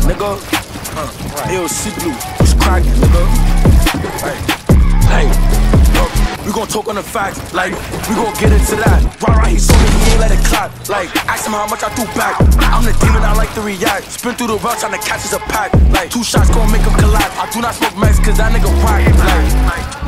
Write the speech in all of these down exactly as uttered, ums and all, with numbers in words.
nigga. Uh, L C Blue, what's crackin', nigga? Hey, hey, look, we gon' talk on the facts, like, we gon' get into that. Right, right, he saw me, he ain't let it clap. Like, ask him how much I threw back. I'm the demon, I like to react. Spin through the route, tryna catch us a pack. Like, two shots gon' make him collapse. I do not smoke mess, cause that nigga whack. Like,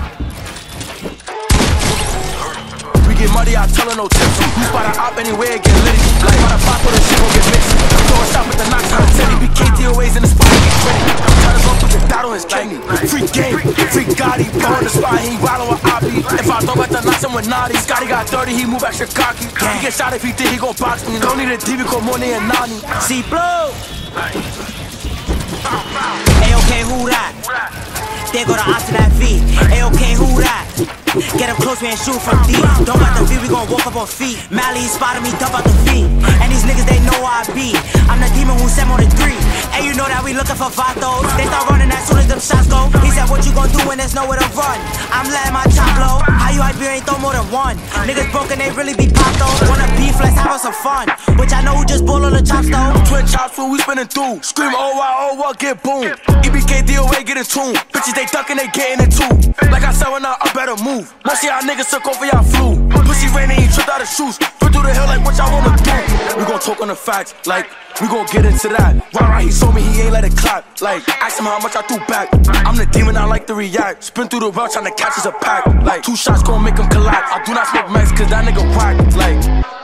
get muddy, I tell her no tips. You spot a op anywhere, get litty. Like, by the pop with a shit gon' get mixed. Throw a shot with the knocks on the teddy. B K D O A's in the spot, he get ready. Try to go put the dot on his kidney. Free game, free Gotti. Blow in the spot, he ain't wildin' with Oppie. If I throw at the knocks, I'm with Naughty. Scotty got dirty, he move extra cocky. He get shot if he think he gon' box me. Don't need a D B, call more than a Nani. See Blue. A-OK, who that? There go the ops to that V. A-OK, who that? Get up close, we ain't shoot from deep. Don't got the V, we gon' walk up on feet. Mally spotted me, dump out the feet. And these niggas, they know I be. I'm the demon who sent on the three. And you know that we looking for Vatos. They start running as soon as them shots go. He said, what you gon' do when there's nowhere to run? I'm letting my chop blow. How you hype, you ain't throw more than one. Niggas broken, they really be popped though. Wanna beef, let's have us some fun. Which I know who just bull on the chops though. Twin chops when we spinning through. Scream, oh, wow, oh, what, get boom. E B K D O A get in tune. Bitches, they ducking, they getting it too. Like I said, when I, I better move. Most of y'all niggas took over y'all flu. Pussy raining, he tripped out of shoes. Put through the hill like what y'all wanna do. We gon' talk on the facts, like, we gon' get into that. Right, right, he saw me, he ain't let it clap. Like, ask him how much I threw back. I'm the demon, I like to react. Spin through the route, tryna catch us a pack. Like, two shots gon' make him collapse. I do not smoke mess, cause that nigga whack. Like,